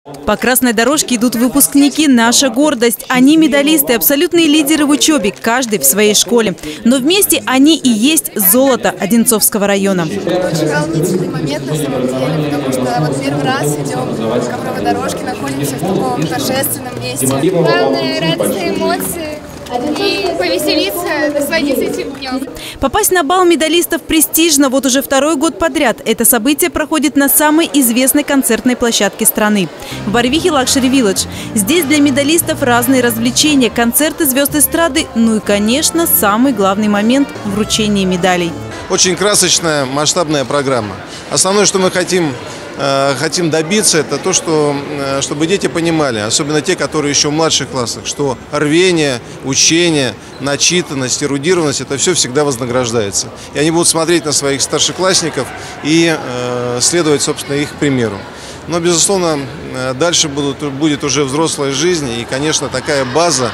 По красной дорожке идут выпускники «Наша гордость». Они медалисты, абсолютные лидеры в учебе, каждый в своей школе. Но вместе они и есть золото Одинцовского района. Очень волнительный момент на самом деле, потому что вот первый раз идем по ковровой дорожке, находимся в таком торжественном месте. Главное, радостные эмоции и повеселиться, насладиться этим днем. Попасть на бал медалистов престижно вот уже второй год подряд. Это событие проходит на самой известной концертной площадке страны – в Барвихе Лакшери Вилледж. Здесь для медалистов разные развлечения, концерты звезд эстрады, ну и, конечно, самый главный момент – вручение медалей. Очень красочная, масштабная программа. Основное, что мы хотим добиться, это то, чтобы дети понимали, особенно те, которые еще в младших классах, что рвение, учение, начитанность, эрудированность – это все всегда вознаграждается. И они будут смотреть на своих старшеклассников и следовать, собственно, их примеру. Но, безусловно, дальше будет уже взрослая жизнь, и, конечно, такая база,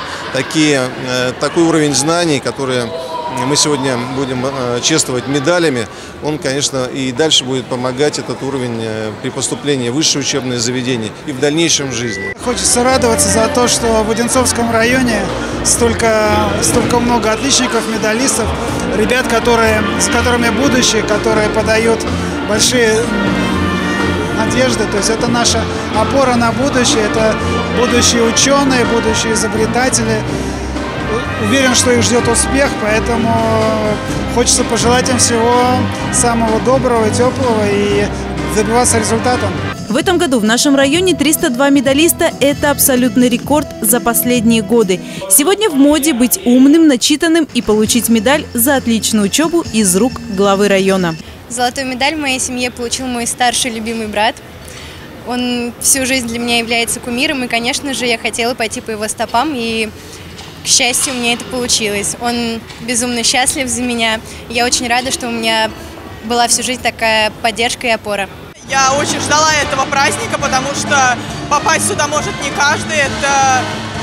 такой уровень знаний, которые мы сегодня будем чествовать медалями, он, конечно, и дальше будет помогать этот уровень при поступлении в высшее учебное заведение и в дальнейшем жизни. Хочется радоваться за то, что в Одинцовском районе столько много отличников, медалистов, ребят, с которыми будущее, которые подают большие надежды. То есть это наша опора на будущее, это будущие ученые, будущие изобретатели. Уверен, что их ждет успех, поэтому хочется пожелать им всего самого доброго, теплого и добиваться результата. В этом году в нашем районе 302 медалиста – это абсолютный рекорд за последние годы. Сегодня в моде быть умным, начитанным и получить медаль за отличную учебу из рук главы района. Золотую медаль в моей семье получил мой старший любимый брат. Он всю жизнь для меня является кумиром, и, конечно же, я хотела пойти по его стопам, и к счастью, у меня это получилось. Он безумно счастлив за меня. Я очень рада, что у меня была всю жизнь такая поддержка и опора. Я очень ждала этого праздника, потому что попасть сюда может не каждый. Это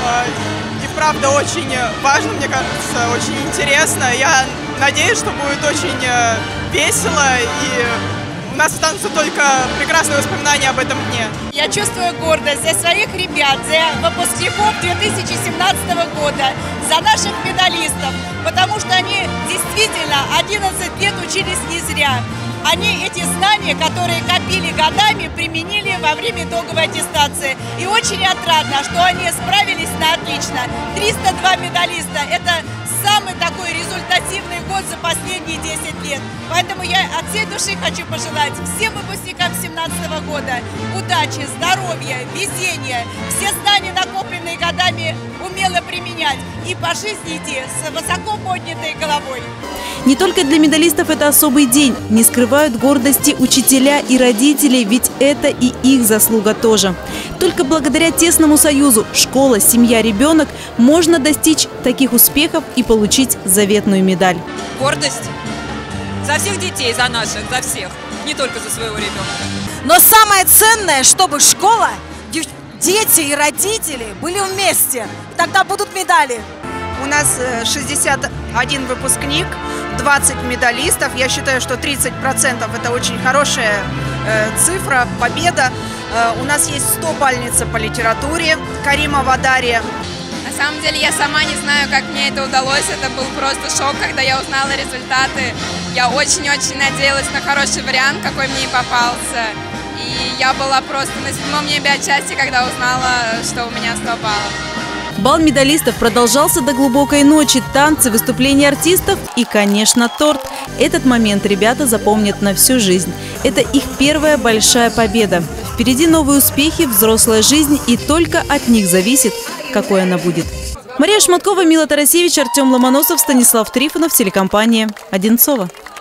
и вправду очень важно, мне кажется, очень интересно. Я надеюсь, что будет очень весело, и у нас останутся только прекрасные воспоминания об этом дне. Я чувствую гордость за своих ребят, за выпускников 2017 года, за наших медалистов, потому что они действительно 11 лет учились не зря. Они эти знания, которые копили годами, применили во время итоговой аттестации. И очень отрадно, что они справились на отлично. 302 медалиста – это самый такой результативный год за последние 10 лет. Поэтому я от всей души хочу пожелать всем выпускникам 2017 года удачи, здоровья, везения, все знания, накопленные годами, умело применять и по жизни идти с высоко поднятой головой. Не только для медалистов это особый день. Не скрывают гордости учителя и родители, ведь это и их заслуга тоже. Только благодаря тесному союзу школа, семья, ребенок можно достичь таких успехов и получить заветную медаль. Гордость за всех детей, за наших, за всех, не только за своего ребенка. Но самое ценное, чтобы школа, дети и родители были вместе. Тогда будут медали. У нас 61 выпускник, 20 медалистов. Я считаю, что 30% это очень хорошая цифра, победа. У нас есть 100-бальница по литературе Каримова Дарья. На самом деле я сама не знаю, как мне это удалось. Это был просто шок, когда я узнала результаты. Я очень-очень надеялась на хороший вариант, какой мне и попался. И я была просто на 7-м небе от счастья, когда узнала, что у меня 100 баллов. Бал медалистов продолжался до глубокой ночи. Танцы, выступления артистов и, конечно, торт. Этот момент ребята запомнят на всю жизнь. Это их первая большая победа. Впереди новые успехи, взрослая жизнь, и только от них зависит, какой она будет. Мария Шматкова, Мила Тарасевич, Артем Ломоносов, Станислав Трифонов, телекомпания «Одинцово».